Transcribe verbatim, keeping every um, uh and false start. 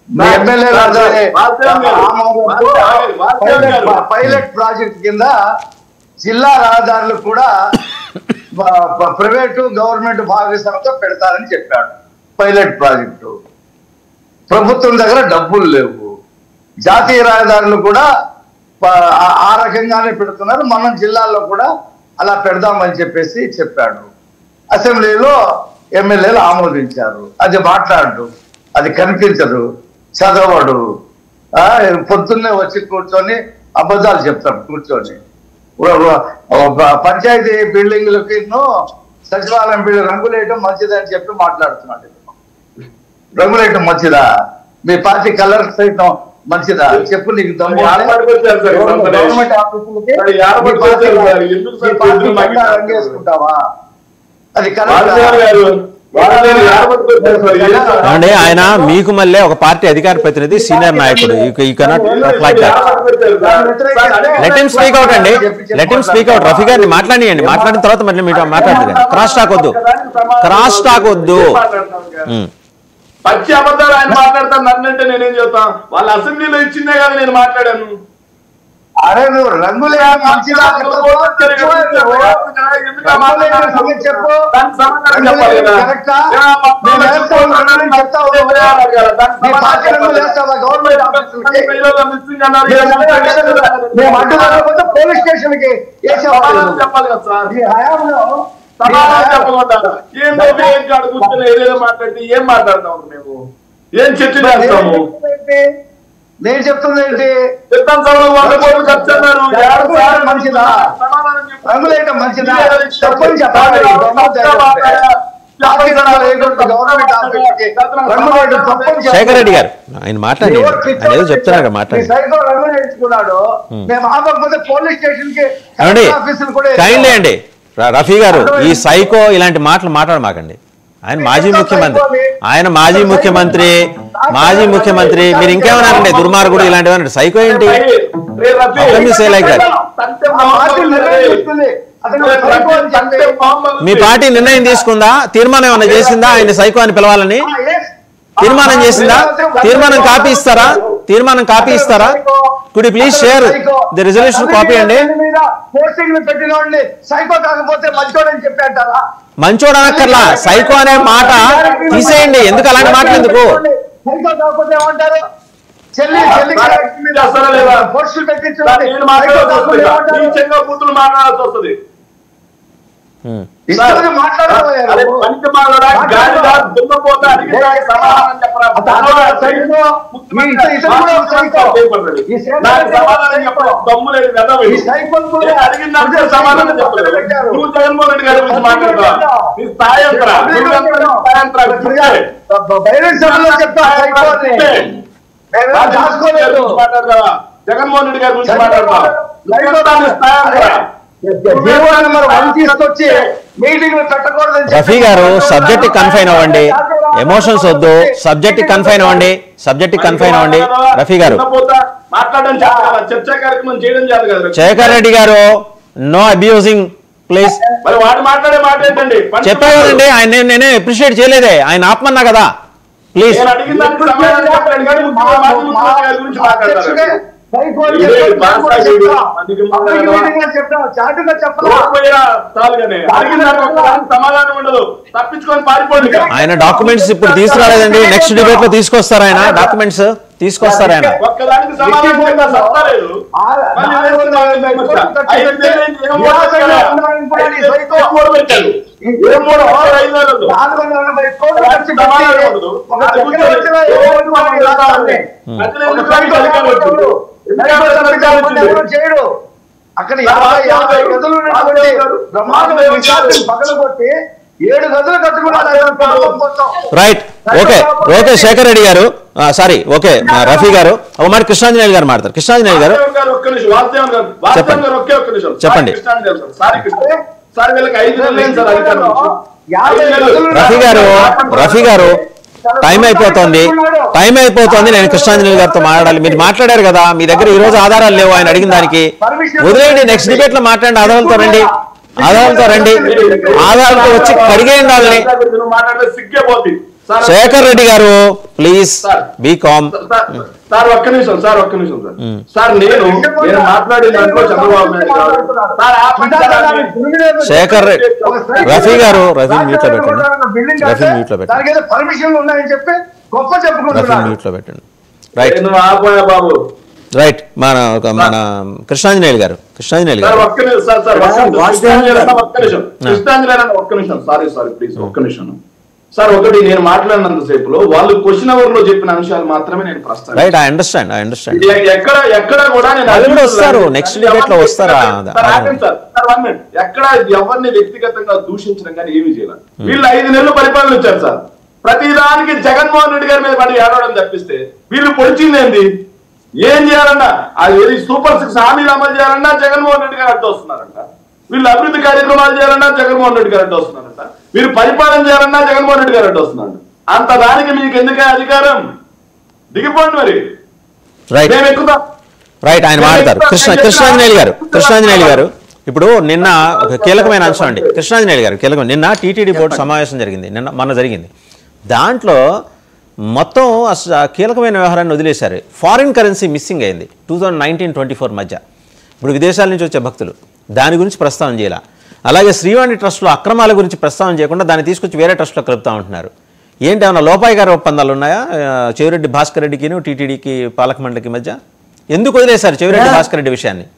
Pilot project కింద జిల్లా రహదారులు కూడా ప్రైవేటు గవర్నమెంట్ భాగస్వామ్యంతో పెడతారని చెప్పాడు. పైలట్ ప్రాజెక్టు ప్రభుత్వం దగ్గర డబ్బులు లేవు. జాతీయ రహదారులు కూడా ఆ రకంగానే పెడుతున్నారు. మనం జిల్లాల్లో కూడా అలా పెడదామని చెప్పేసి చెప్పాడు. అసెంబ్లీలో ఎమ్మెల్యేలు ఆమోదించారు. అది మాట్లాడు, అది కనిపించదు, చదవడు, పొద్దున్నే వచ్చి కూర్చొని అబద్ధాలు చెప్తాడు. కూర్చొని పంచాయతీ బిల్డింగ్లకి సచివాలయం బిల్డింగ్ రంగులేయటం మంచిదని చెప్పి మాట్లాడుతున్నాడు. రంగులేయటం మంచిదా? మీ పార్టీ కలర్ సైతం మంచిదా? చెప్పు. నీకు దమ్ము గవర్నమెంట్ ఆఫీసులకి రంగేసుకుంటావా? అది అంటే ఆయన మీకు మళ్ళీ ఒక పార్టీ అధికార ప్రతినిధి, సీనియర్ నాయకుడు. You cannot like that. Let him speak out అండి. Let him speak out. Rafi గారిని మాట్లాడియండి. మాట్లాడిన తర్వాత మళ్ళీ మీరు మాట్లాడుతుంది. క్రాస్ టాక్ వద్దు, క్రాస్ టాక్ వద్దు. పచ్చి అబద్ధాలు ఆయన మాట్లాడతాను. నన్నంటే నేనేం చెప్తాను? వాళ్ళ అసెంబ్లీలో ఇచ్చిందే కదా నేను మాట్లాడాను. అరే నువ్వు రంగులే మంచిదా చెప్పు. పోలీస్ స్టేషన్ కి చెప్పాలి కదా సార్. ఏం కూర్చొని ఏదేదో మాట్లాడితే ఏం మాట్లాడతాము మేము? ఏం చర్చ చేస్తాము? నేను చెప్తుంది ఏంటి? మంచిదా? రంగులేయటం మంచిదా? చెప్పని చెప్పాలి. శేఖర్ రెడ్డి గారు ఆయన మాట్లాడి ఏదో చెప్తున్నారు. మాట్లాడి రంగులు వేయించుకున్నాడు. మేము ఆపకపోతే పోలీస్ స్టేషన్ కి ఆఫీసులు కూడా కైండ్లీ అండి. రఫీ గారు ఈ సైకో ఇలాంటి మాటలు మాట్లాడమాకండి. ఆయన మాజీ ముఖ్యమంత్రి, ఆయన మాజీ ముఖ్యమంత్రి మాజీ ముఖ్యమంత్రి మీరు ఇంకేమన్నారండి? దుర్మార్గుడు ఇలాంటివన్నీ. సైకో ఏంటి? మీ పార్టీ నిర్ణయం తీసుకుందా? తీర్మానం ఏమన్నా చేసిందా ఆయన సైకో అని పిలవాలని? తీర్మానం చేసిందా? తీర్మానం కాపీ ఇస్తారా? తీర్మానం కాపీ ఇస్తారా? Could you please share the resolution copy అండి. మంచోడు అనక్కర్లా, సైకో అనే మాట తీసేయండి. ఎందుకు అలాంటి మాటలు ఎందుకు? జగన్మోహన్ రెడ్డి గారి గురించి మాట్లాడతాం. రఫీ గారు సబ్జెక్ట్ కన్ఫైన్ అవ్వండి, ఎమోషన్స్ వద్దు. సబ్జెక్ట్ కన్ఫైన్ అవ్వండి, సబ్జెక్ట్ కన్ఫైన్ అవ్వండి. రఫీ గారు శేఖర్ రెడ్డి గారు నో అబ్యూజింగ్ ప్లీజ్. చెప్పా కదండి ఆయన, నేనే అప్రిషియేట్ చేయలేదే. ఆయన ఆపమన్నా కదా ప్లీజ్. ఆయన డాక్యుమెంట్స్ ఇప్పుడు తీసుకురాలేదండి. నెక్స్ట్ డిబేట్ లో తీసుకొస్తారు ఆయన డాక్యుమెంట్స్ తీసుకొస్తారు ఆయన. అక్కడ యాభై యాభై గదులు పగలగొట్టి ఏడు గదులు కట్టుకున్నారు. Right, okay okay Shekhar Reddy గారు, సారీ ఓకే రఫీ గారు. ఒక మాట కృష్ణాంజనేయులు గారు మాట్లాడతారు. కృష్ణాంజనేయులు గారు చెప్పండి. రఫీ గారు రఫీ గారు టైం అయిపోతుంది, టైం అయిపోతుంది. నేను కృష్ణాంజనేయులు గారితో మాట్లాడాలి. మీరు మాట్లాడారు కదా, మీ దగ్గర ఈ రోజు ఆధారాలు లేవు ఆయన అడిగిన దానికి. వదిలేయండి, నెక్స్ట్ డిబేట్ లో మాట్లాడండి. ఆధారాలతో రండి, ఆధారాలతో రండి, ఆధారాలతో వచ్చి కడిగేయండి వాళ్ళని. శేఖర్ రెడ్డి గారు ప్లీజ్ బీ కామ్. సార్ ఒక్క నిమిషం సార్ ఒక్క నిమిషం సార్ సార్ నేను నేను మాట్లాడిన దాంట్లో చంద్రబాబు నాయుడు గారు శేఖర్ రెడ్డి రఫీ గారు రఫీ మ్యూట్ లో పెట్టండి. రఫీ మ్యూట్ లో పెట్టండి. పర్మిషన్ ఉన్నాయని చెప్పి గొప్ప రఫీ చెప్పుకుంటున్నారు. మ్యూట్ లో పెట్టండి. రైట్ నువ్వు ఆపోయా బాబు. రైట్ మన మన కృష్ణాంజనేయులు గారు కృష్ణాంజనేయులు సార్ గారు ఒక్క నిమిషం సార్ సార్ ఒక్క నిమిషం కృష్ణాంజనేయులు అన్న ఒక్క నిమిషం కృష్ణాంజనేయులు అన్న ఒక్క నిమిషం సారీ సారీ ప్లీజ్ ఒక్క నిమిషం సార్. ఒకటి నేను మాట్లాడినంత సేపులో వాళ్ళు క్వశ్చన్ అవర్ లో చెప్పిన అంశాలు మాత్రమే నేను ప్రస్తావించాను. Right I understand I understand ఎక్కడ ఎక్కడ కూడా నేను వాళ్ళు కూడా వస్తారు నెక్స్ట్ డిబేట్ లో వస్తారా? ఎక్కడ ఎవరిని వ్యక్తిగతంగా దూషించడం కానీ ఏమి చేయాలి. వీళ్ళు ఐదు నెలలు పరిపాలన వచ్చారు సార్. ప్రతిదానికి జగన్మోహన్ రెడ్డి గారి మీద పడి ఏడవడం తప్పిస్తే వీళ్ళు పొడిచింది ఏంది? ఏం చేయాలన్నా అది సూపర్ సిక్స్ హామీలు అమలు చేయాలన్నా జగన్మోహన్ రెడ్డి గారు అడ్డు వస్తున్నారంట. వీళ్ళు అభివృద్ధి కార్యక్రమాలు చేయాలన్నా జగన్మోహన్ రెడ్డి గారు అడ్డు వస్తున్నారంట. మీరు పరిపాలన చేయాలన్నా జగన్మోహన్ రెడ్డి గారు అడ్డు వస్తున్నాడు. అంత దానికి మీకు ఎందుకే అధికారం? దిగిపోండి మరి. రైట్ మేము ఎక్కుతాం. రైట్ ఆయన మాట్లాడతారు. కృష్ణ కృష్ణాంజనేయులు గారు కృష్ణాంజనేయులు గారు ఇప్పుడు నిన్న ఒక కీలకమైన అంశం అండి. కృష్ణాంజనేయులు గారు కీలకమైన నిన్న టీటీడీ బోర్డు సమావేశం జరిగింది. నిన్న మొన్న జరిగింది. దాంట్లో మొత్తం అసలు కీలకమైన వ్యవహారాన్ని వదిలేశారు. ఫారిన్ కరెన్సీ మిస్సింగ్ అయింది two thousand nineteen twenty four మధ్య. ఇప్పుడు విదేశాల నుంచి వచ్చే భక్తులు దాని గురించి ప్రస్తావన చేయాల. అలాగే శ్రీవాణి ట్రస్ట్లో అక్రమాల గురించి ప్రస్తావన చేయకుండా దాన్ని తీసుకొచ్చి వేరే ట్రస్ట్లో కలుపుతూ ఉంటున్నారు. ఏంటి ఏమన్నా లోపాయిగారి ఒప్పందాలు ఉన్నాయా చెవిరెడ్డి భాస్కర్ రెడ్డికి టీటీడీకి పాలక మండలికి మధ్య? ఎందుకు వదిలేశారు చెవిరెడ్డి భాస్కర్ రెడ్డి విషయాన్ని?